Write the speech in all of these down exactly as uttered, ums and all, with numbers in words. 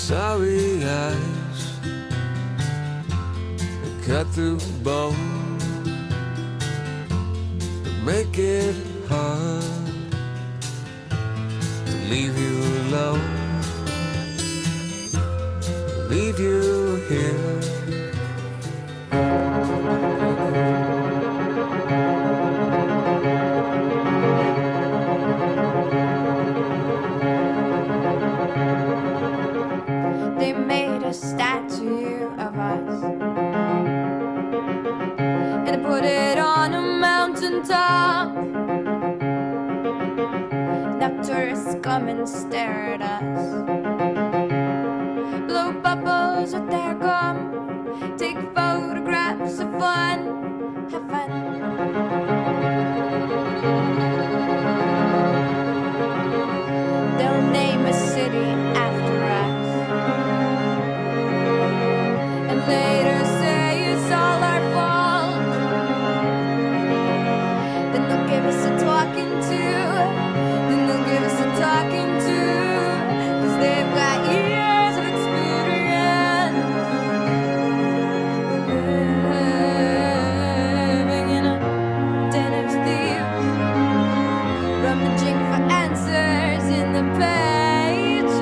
sorry eyes that cut through the bone, that make it hard to leave you alone, leave you here. They made a statue of us and they put it on a mountain top. Now tourists come and stare at us, blow bubbles with their gum, take photographs of fun, have fun. They'll name a city after us and later say it's all our fault. Then they'll give us a talking to, then they'll give us a talking to, 'cause they've got years of experience living in a den of thieves, rummaging for answers in the pages,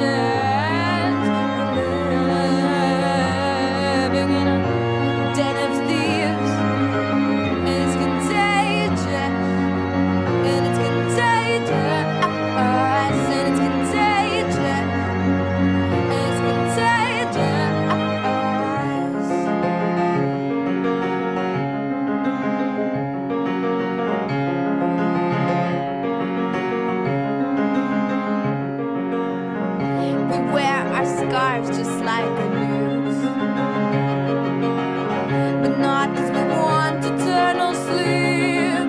living in a den of thieves. And it's contagious, and it's contagious, and it's contagious, and it's contagious. We wear our scarves just like the news, but not 'cause we want eternal sleep.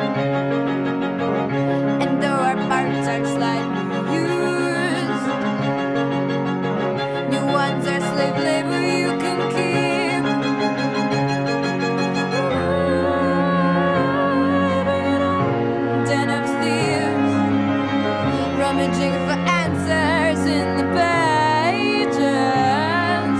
And though our parts are slightly used, new ones are slave labor you can keep. Living in a den of thieves, rummaging for answers in the pages,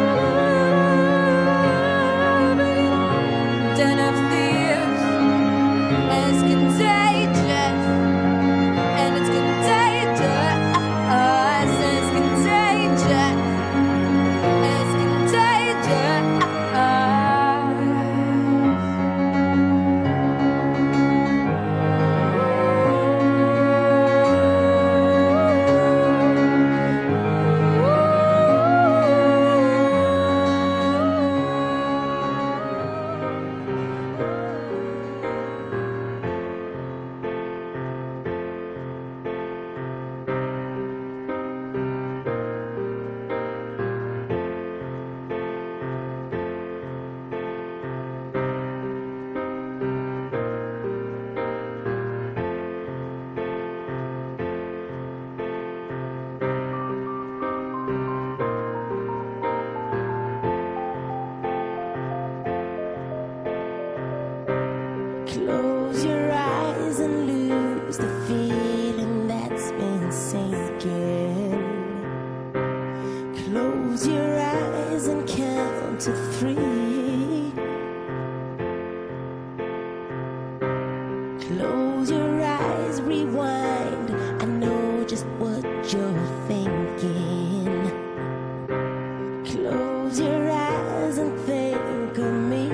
living in a den of thieves. And it's contagious, and it's contagious, and it's contagious, and it's contagious. Close your eyes and lose the feeling that's been sinking. Close your eyes and count to three. Close your eyes, rewind. I know just what you're thinking. Close your eyes and think of me.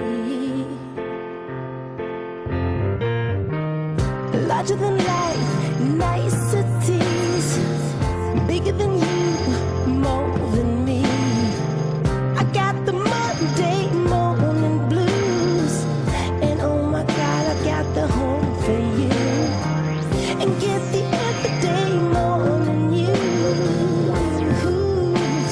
Larger than life, niceties, bigger than you, more than me. I got the Monday morning blues, and oh my God, I got the home for you, and get the everyday morning news.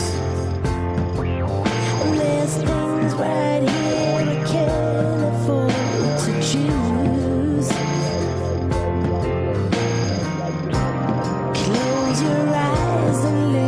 And there's things right here I can't afford to choose. Close your eyes and live.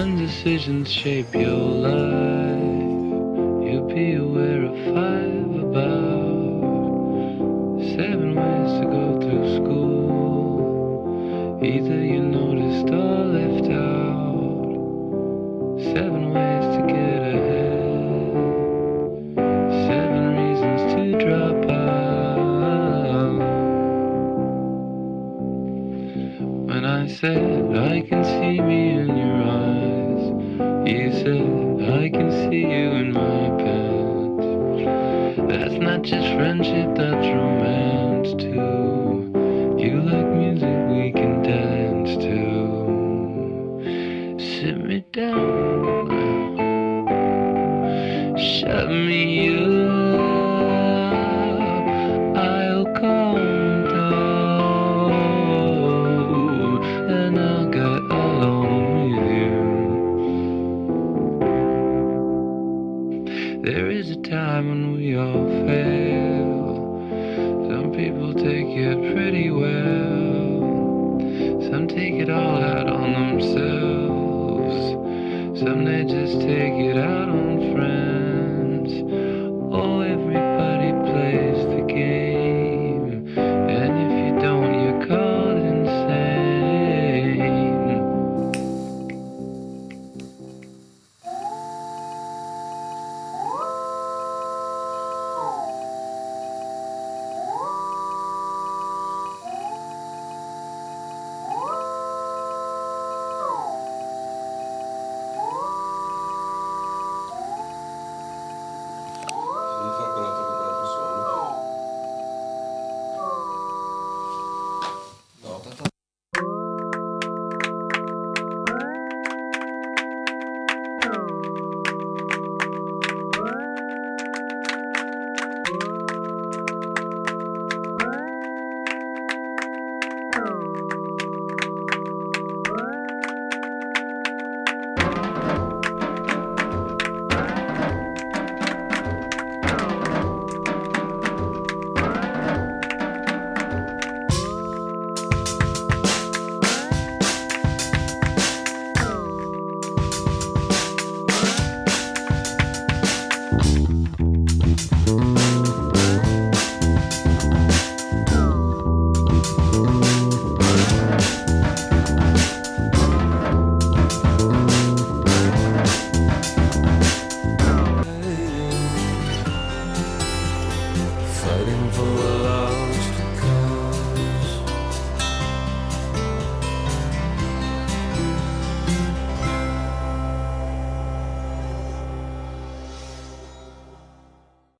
when decisions shape your life, you'll be aware of five, about seven ways to go through school. Either you noticed or left out. Seven ways to get ahead. Seven reasons to drop out. When I said I can see me in your eyes, you said I can see you in my pants. That's not just friendship, that's romance too. You like music we can dance to. Sit me down, shut me up, I'll calm down, and I'll get along with you. There is a time when we all fail. Some people take it pretty well. Some take it all out on themselves. Some they just take it out on friends. Oh, everybody plays the game, and if you don't, you're called insane. Mi fa quell'altro che quell'altro suono. No, tanto. Fighting for love.